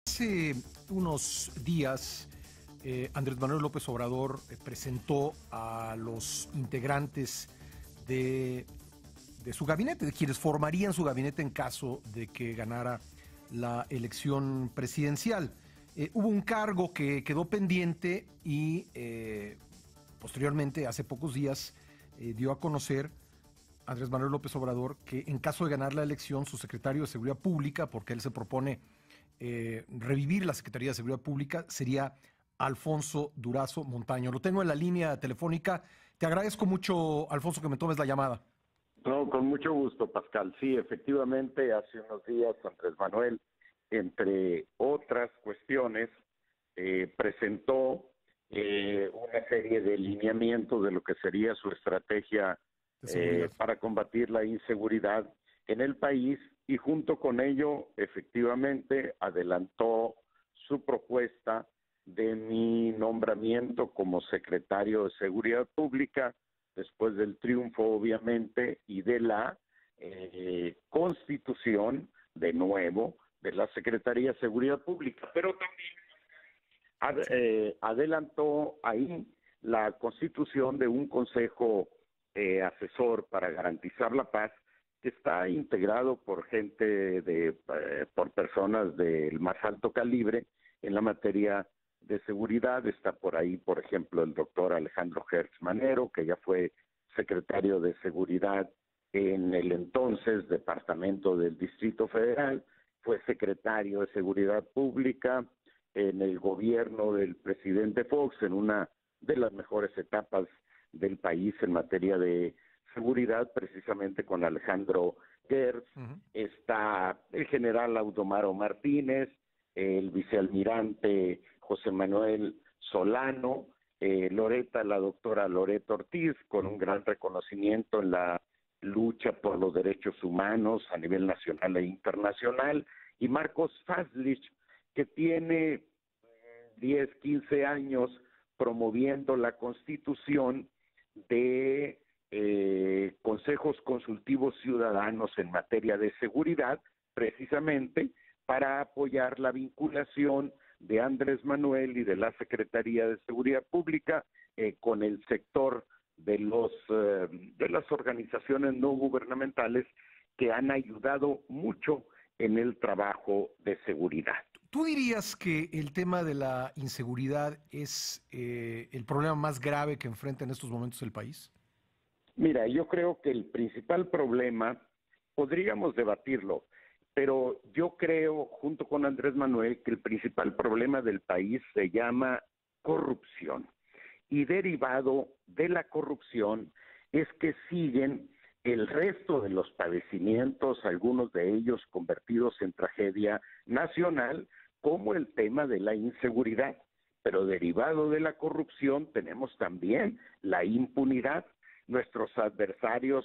Hace unos días, Andrés Manuel López Obrador presentó a los integrantes de, de su gabinete, de quienes formarían su gabinete en caso de que ganara la elección presidencial. Hubo un cargo que quedó pendiente y posteriormente, hace pocos días, dio a conocer Andrés Manuel López Obrador que en caso de ganar la elección, su secretario de Seguridad Pública, porque él se propone revivir la Secretaría de Seguridad Pública, sería Alfonso Durazo Montaño. Lo tengo en la línea telefónica. Te agradezco mucho, Alfonso, que me tomes la llamada. No, con mucho gusto, Pascal. Sí, efectivamente, hace unos días Andrés Manuel, entre otras cuestiones, presentó una serie de lineamientos de lo que sería su estrategia De seguridad. para combatir la inseguridad en el país, y junto con ello, efectivamente, adelantó su propuesta de mi nombramiento como secretario de Seguridad Pública, después del triunfo, obviamente, y de la constitución, de nuevo, de la Secretaría de Seguridad Pública. Pero también adelantó ahí la constitución de un consejo asesor para garantizar la paz, que está integrado por por personas del más alto calibre en la materia de seguridad. Está por ahí, por ejemplo, el doctor Alejandro Gertz Manero, que ya fue secretario de Seguridad en el entonces Departamento del Distrito Federal, fue secretario de Seguridad Pública en el gobierno del presidente Fox, en una de las mejores etapas del país en materia de seguridad, precisamente con Alejandro Gertz. Está el general Audomaro Martínez, el vicealmirante José Manuel Solano, la doctora Loreto Ortiz, con un gran reconocimiento en la lucha por los derechos humanos a nivel nacional e internacional, y Marcos Faslich, que tiene 10, 15 años promoviendo la constitución de consejos consultivos ciudadanos en materia de seguridad, precisamente para apoyar la vinculación de Andrés Manuel y de la Secretaría de Seguridad Pública con el sector de las organizaciones no gubernamentales que han ayudado mucho en el trabajo de seguridad. ¿Tú dirías que el tema de la inseguridad es el problema más grave que enfrenta en estos momentos el país? Mira, yo creo que el principal problema, podríamos debatirlo, pero yo creo, junto con Andrés Manuel, que el principal problema del país se llama corrupción. Y derivado de la corrupción es que siguen el resto de los padecimientos, algunos de ellos convertidos en tragedia nacional, como el tema de la inseguridad. Pero derivado de la corrupción tenemos también la impunidad. Nuestros adversarios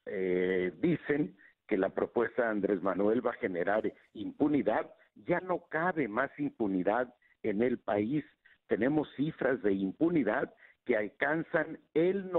dicen que la propuesta de Andrés Manuel va a generar impunidad. Ya no cabe más impunidad en el país. Tenemos cifras de impunidad que alcanzan el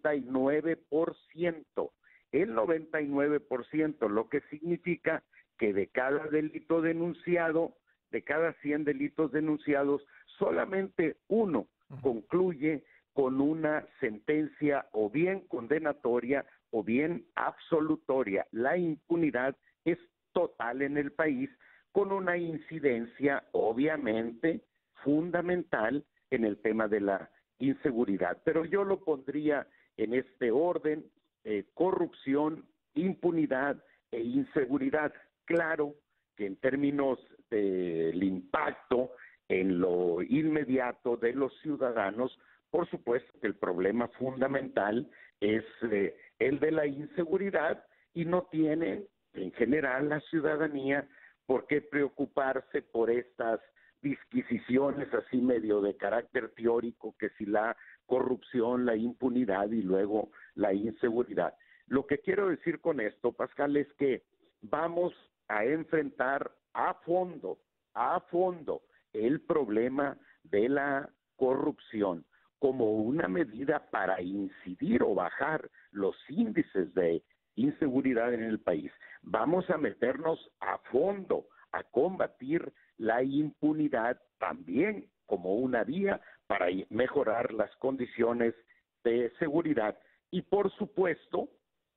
99%. El 99%, lo que significa que de cada delito denunciado, de cada 100 delitos denunciados, solamente uno concluye con una sentencia o bien condenatoria o bien absolutoria. La impunidad es total en el país, con una incidencia obviamente fundamental en el tema de la inseguridad. Pero yo lo pondría en este orden: corrupción, impunidad e inseguridad. Claro que en términos del impacto en lo inmediato de los ciudadanos, por supuesto que el problema fundamental es el de la inseguridad, y no tiene en general la ciudadanía por qué preocuparse por estas disquisiciones así medio de carácter teórico, que si la corrupción, la impunidad y luego la inseguridad. Lo que quiero decir con esto, Pascal, es que vamos a enfrentar a fondo el problema de la corrupción como una medida para incidir o bajar los índices de inseguridad en el país. Vamos a meternos a fondo a combatir la impunidad también como una vía para mejorar las condiciones de seguridad. Y por supuesto,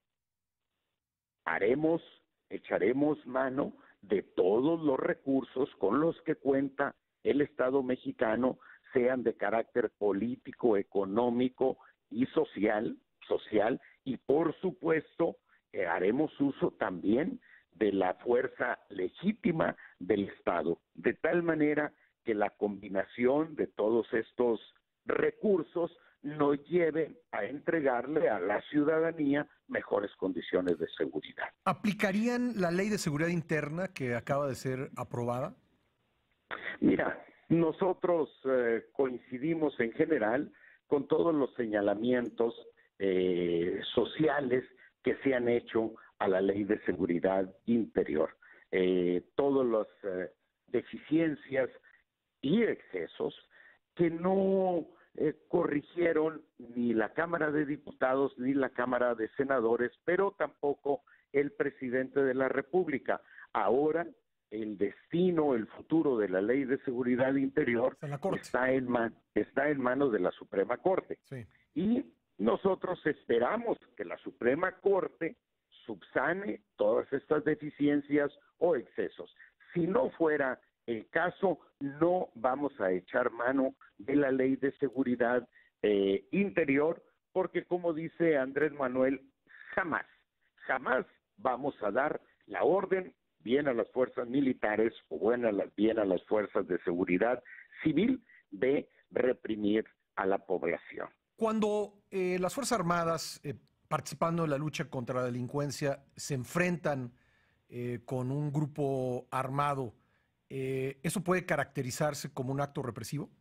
echaremos mano de todos los recursos con los que cuenta el Estado mexicano, sean de carácter político, económico y social, y por supuesto haremos uso también de la fuerza legítima del Estado, de tal manera que la combinación de todos estos recursos nos lleven a entregarle a la ciudadanía mejores condiciones de seguridad. ¿Aplicarían la ley de seguridad interna que acaba de ser aprobada? Mira, nosotros coincidimos en general con todos los señalamientos sociales que se han hecho a la ley de seguridad interior. Todas las deficiencias y excesos que no corrigieron ni la Cámara de Diputados ni la Cámara de Senadores, pero tampoco el presidente de la República. Ahora el destino, el futuro de la Ley de Seguridad Interior está en manos de la Suprema Corte. Sí. Y nosotros esperamos que la Suprema Corte subsane todas estas deficiencias o excesos. Si no fuera el caso, no vamos a echar mano de la Ley de Seguridad Interior, porque como dice Andrés Manuel, jamás vamos a dar la orden bien a las fuerzas militares o bien a las fuerzas de seguridad civil de reprimir a la población. Cuando las Fuerzas Armadas, participando en la lucha contra la delincuencia, se enfrentan con un grupo armado, ¿eso puede caracterizarse como un acto represivo?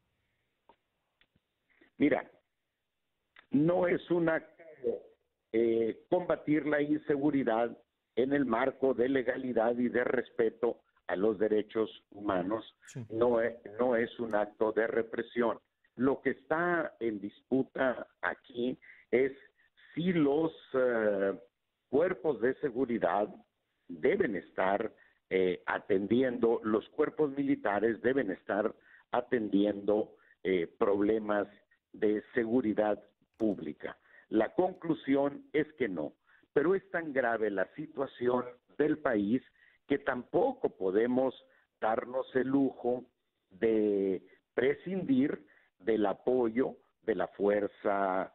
Mira, no es un acto combatir la inseguridad en el marco de legalidad y de respeto a los derechos humanos. Sí. No es un acto de represión. Lo que está en disputa aquí es si los cuerpos de seguridad deben estar atendiendo, los cuerpos militares deben estar atendiendo problemas de seguridad pública. La conclusión es que no, pero es tan grave la situación del país que tampoco podemos darnos el lujo de prescindir del apoyo de la fuerza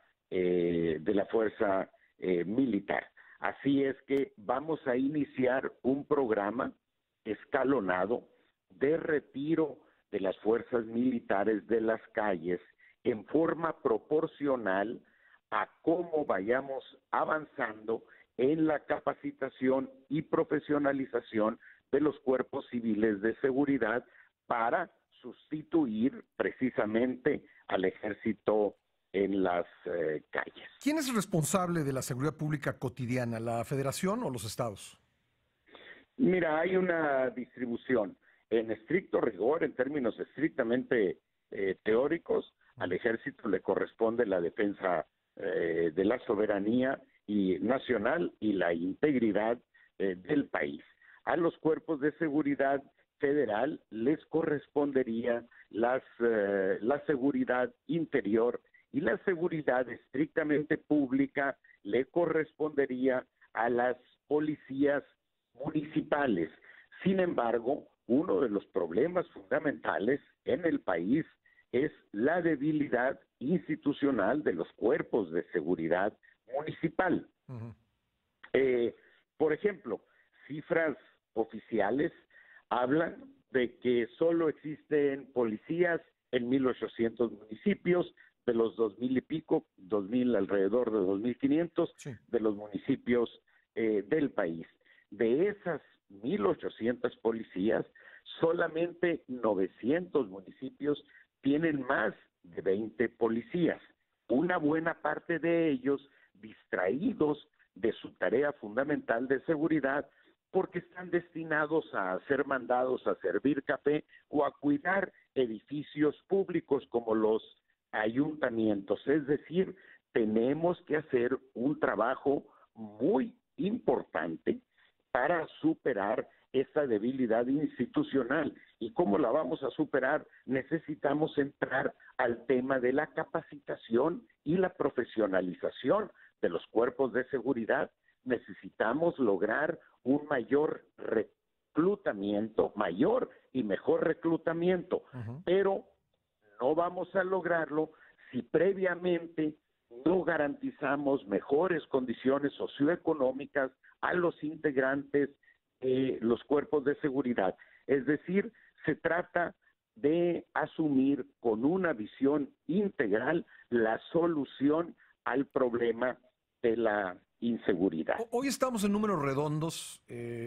militar. Así es que vamos a iniciar un programa escalonado de retiro de las fuerzas militares de las calles en forma proporcional a cómo vayamos avanzando en la capacitación y profesionalización de los cuerpos civiles de seguridad para sustituir precisamente al ejército en las calles. ¿Quién es el responsable de la seguridad pública cotidiana, la Federación o los estados? Mira, hay una distribución. En estricto rigor, en términos estrictamente teóricos, al ejército le corresponde la defensa de la soberanía nacional y la integridad del país. A los cuerpos de seguridad federal les correspondería la seguridad interior, y la seguridad estrictamente pública le correspondería a las policías municipales. Sin embargo, uno de los problemas fundamentales en el país es la debilidad institucional de los cuerpos de seguridad municipal. Uh-huh. Por ejemplo, cifras oficiales hablan de que solo existen policías en 1,800 municipios, de los 2,000 y pico, 2,000 alrededor de 2,500 sí. de los municipios del país. De esas 1,800 policías, solamente 900 municipios tienen más de 20 policías. Una buena parte de ellos distraídos de su tarea fundamental de seguridad porque están destinados a ser mandados a servir café o a cuidar edificios públicos como los ayuntamientos. Es decir, tenemos que hacer un trabajo muy importante para superar esa debilidad institucional. ¿Y cómo la vamos a superar? Necesitamos entrar al tema de la capacitación y la profesionalización de los cuerpos de seguridad. Necesitamos lograr un mayor reclutamiento, mayor y mejor reclutamiento, pero no vamos a lograrlo si previamente no garantizamos mejores condiciones socioeconómicas a los integrantes de los cuerpos de seguridad. Es decir, se trata de asumir con una visión integral la solución al problema de la inseguridad. Hoy estamos en números redondos,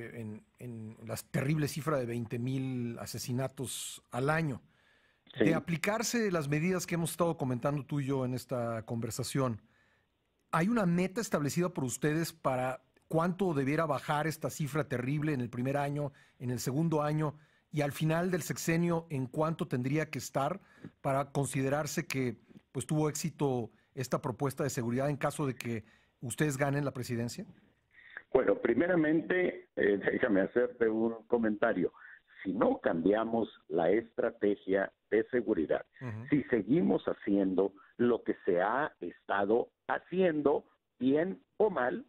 en la terrible cifra de 20,000 asesinatos al año. Sí. De aplicarse las medidas que hemos estado comentando tú y yo en esta conversación, ¿hay una meta establecida por ustedes para cuánto debiera bajar esta cifra terrible en el primer año, en el segundo año y al final del sexenio, en cuánto tendría que estar para considerarse que pues tuvo éxito esta propuesta de seguridad en caso de que ustedes ganen la presidencia? Bueno, primeramente, déjame hacerte un comentario. Si no cambiamos la estrategia de seguridad, si seguimos haciendo lo que se ha estado haciendo, bien o mal,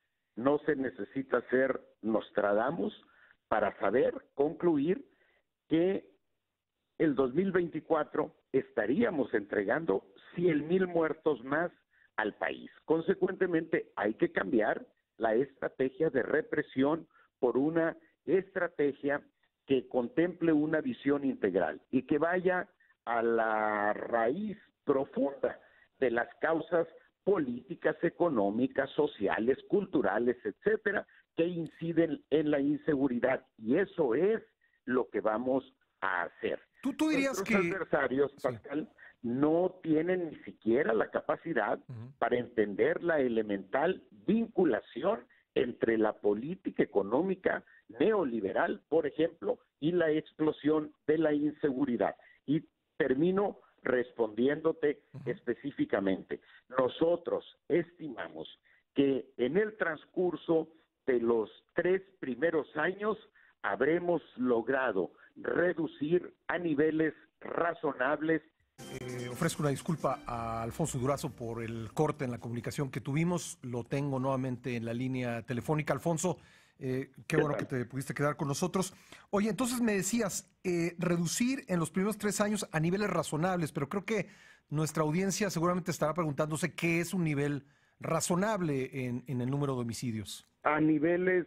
no se necesita ser Nostradamus para saber, concluir que el 2024 estaríamos entregando 100,000 muertos más al país. Consecuentemente, hay que cambiar la estrategia de represión por una estrategia que contemple una visión integral y que vaya a la raíz profunda de las causas políticas, económicas, sociales, culturales, etcétera, que inciden en la inseguridad. Y eso es lo que vamos a hacer. ¿Tú dirías Nuestros que adversarios, Pascal, no tienen ni siquiera la capacidad para entender la elemental vinculación entre la política económica neoliberal, por ejemplo, y la explosión de la inseguridad? Y termino respondiéndote específicamente. Nosotros estimamos que en el transcurso de los 3 primeros años habremos logrado reducir a niveles razonables. Ofrezco una disculpa a Alfonso Durazo por el corte en la comunicación que tuvimos. Lo tengo nuevamente en la línea telefónica. Alfonso, qué bueno que te pudiste quedar con nosotros. Oye, entonces me decías, reducir en los primeros 3 años a niveles razonables, pero creo que nuestra audiencia seguramente estará preguntándose qué es un nivel razonable en el número de homicidios. A niveles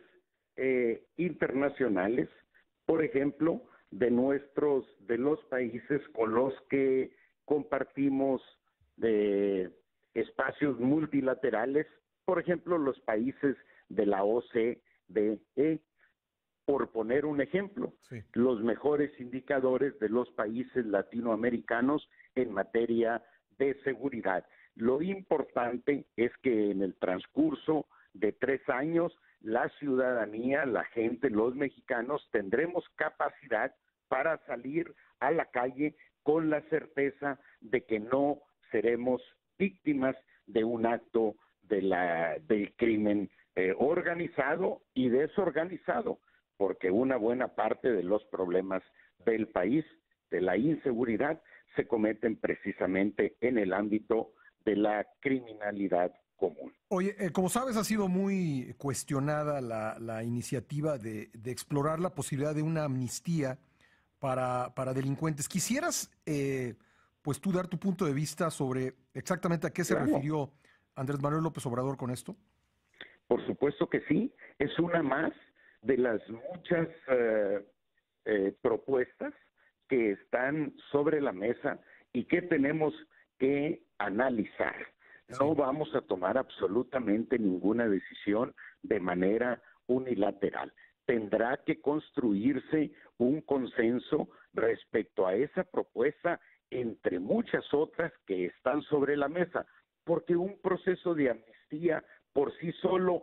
internacionales, por ejemplo, de los países con los que compartimos espacios multilaterales, por ejemplo, los países de la OCDE, por poner un ejemplo, los mejores indicadores de los países latinoamericanos en materia de seguridad. Lo importante es que en el transcurso de 3 años, la ciudadanía, la gente, los mexicanos, tendremos capacidad para salir a la calle con la certeza de que no seremos víctimas de un acto del crimen organizado y desorganizado, porque una buena parte de los problemas del país, de la inseguridad, se cometen precisamente en el ámbito de la criminalidad común. Oye, como sabes, ha sido muy cuestionada la iniciativa de explorar la posibilidad de una amnistía para delincuentes. ¿Quisieras, pues tú dar tu punto de vista sobre exactamente a qué se refirió Andrés Manuel López Obrador con esto? Por supuesto que sí, es una más de las muchas propuestas que están sobre la mesa y que tenemos que analizar. No vamos a tomar absolutamente ninguna decisión de manera unilateral. Tendrá que construirse un consenso respecto a esa propuesta entre muchas otras que están sobre la mesa, porque un proceso de amnistía por sí solo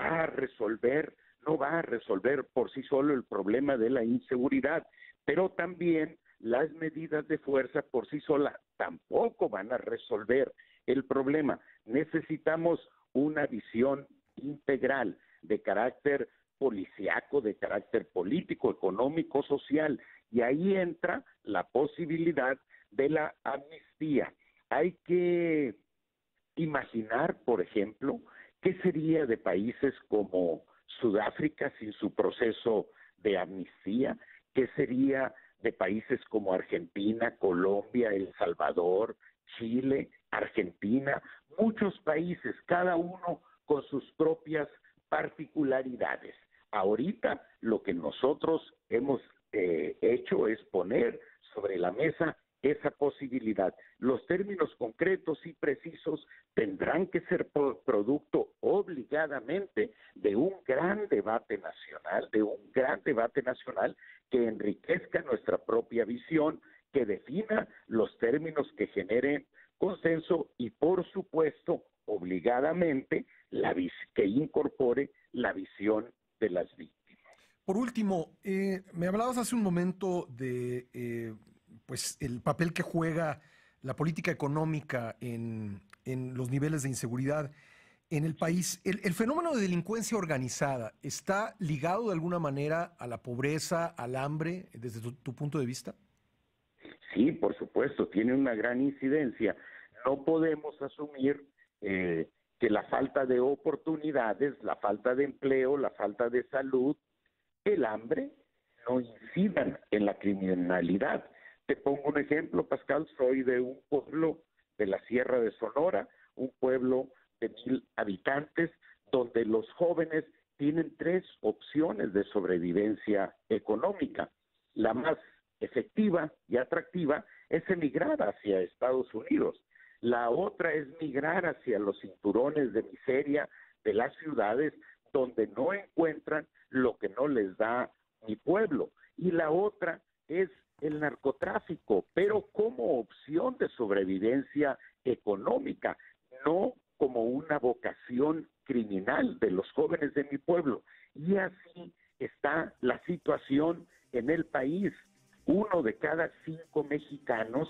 no va a resolver por sí solo el problema de la inseguridad, pero también las medidas de fuerza por sí solas tampoco van a resolver el problema. Necesitamos una visión integral de carácter policíaco, de carácter político, económico, social. Y ahí entra la posibilidad de la amnistía. Hay que imaginar, por ejemplo, qué sería de países como Sudáfrica sin su proceso de amnistía, qué sería de países como Argentina, Colombia, El Salvador, Chile, Argentina, muchos países, cada uno con sus propias particularidades. Ahorita lo que nosotros hemos hecho es poner sobre la mesa esa posibilidad. Los términos concretos y precisos tendrán que ser producto obligadamente de un gran debate nacional, que enriquezca nuestra propia visión, que defina los términos que generen consenso y, por supuesto, obligadamente, que incorpore la visión de las víctimas. Por último, me hablabas hace un momento de pues el papel que juega la política económica en los niveles de inseguridad en el país. El fenómeno de delincuencia organizada está ligado de alguna manera a la pobreza, al hambre, desde tu punto de vista. Sí, por supuesto, tiene una gran incidencia. No podemos asumir que la falta de oportunidades, la falta de empleo, la falta de salud, el hambre, no incidan en la criminalidad. Te pongo un ejemplo, Pascal, soy de un pueblo de la Sierra de Sonora, un pueblo de 1,000 habitantes, donde los jóvenes tienen 3 opciones de sobrevivencia económica. La más efectiva y atractiva es emigrar hacia Estados Unidos. La otra es migrar hacia los cinturones de miseria de las ciudades, donde no encuentran lo que no les da mi pueblo. Y la otra es el narcotráfico, pero como opción de sobrevivencia económica, no como una vocación criminal de los jóvenes de mi pueblo. Y así está la situación en el país. Uno de cada cinco mexicanos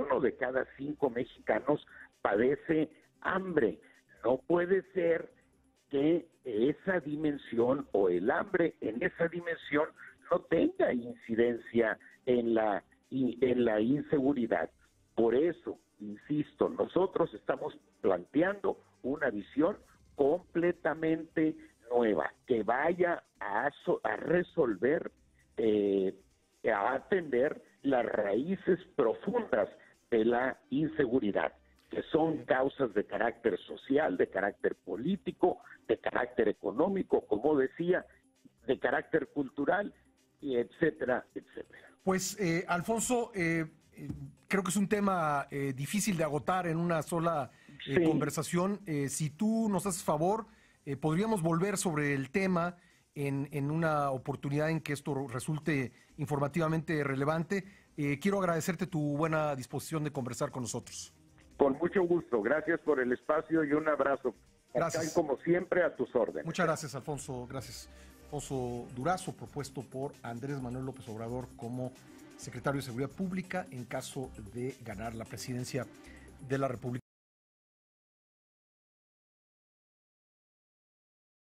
padece hambre. No puede ser que esa dimensión o el hambre en esa dimensión no tenga incidencia en la inseguridad. Por eso, insisto, nosotros estamos planteando una visión completamente nueva, que vaya a resolver, a atender las raíces profundas de la inseguridad, que son causas de carácter social, de carácter político, de carácter económico, como decía, de carácter cultural, y etcétera, etcétera. Pues, Alfonso, creo que es un tema difícil de agotar en una sola Sí. conversación. Si tú nos haces favor, podríamos volver sobre el tema en una oportunidad en que esto resulte informativamente relevante. Quiero agradecerte tu buena disposición de conversar con nosotros. Con mucho gusto. Gracias por el espacio y un abrazo. Gracias. Como siempre, a tus órdenes. Muchas gracias, Alfonso. Gracias. Alfonso Durazo, propuesto por Andrés Manuel López Obrador como secretario de Seguridad Pública en caso de ganar la presidencia de la República.